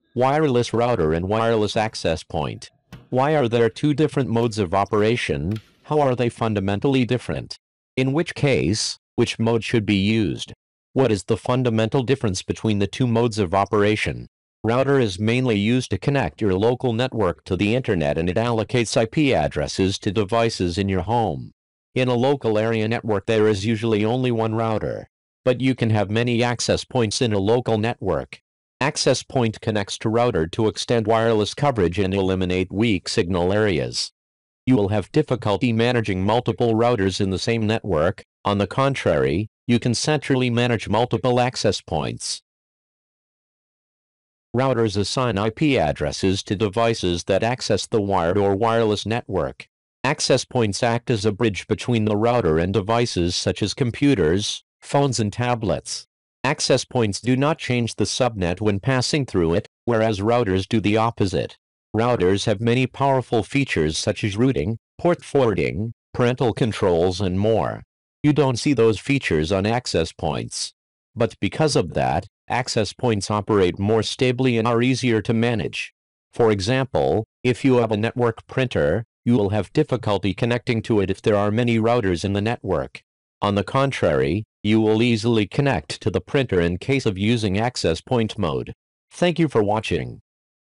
Wireless router and wireless access point. Why are there two different modes of operation? How are they fundamentally different? In which case, which mode should be used? What is the fundamental difference between the two modes of operation? Router is mainly used to connect your local network to the internet, and it allocates IP addresses to devices in your home. In a local area network, there is usually only one router, but you can have many access points in a local network. Access point connects to router to extend wireless coverage and eliminate weak signal areas. You will have difficulty managing multiple routers in the same network. On the contrary, you can centrally manage multiple access points. Routers assign IP addresses to devices that access the wired or wireless network. Access points act as a bridge between the router and devices such as computers, phones, and tablets. Access points do not change the subnet when passing through it, whereas routers do the opposite. Routers have many powerful features such as routing, port forwarding, parental controls, and more. You don't see those features on access points. But because of that, access points operate more stably and are easier to manage. For example, if you have a network printer, you will have difficulty connecting to it if there are many routers in the network. On the contrary, you will easily connect to the printer in case of using access point mode. Thank you for watching.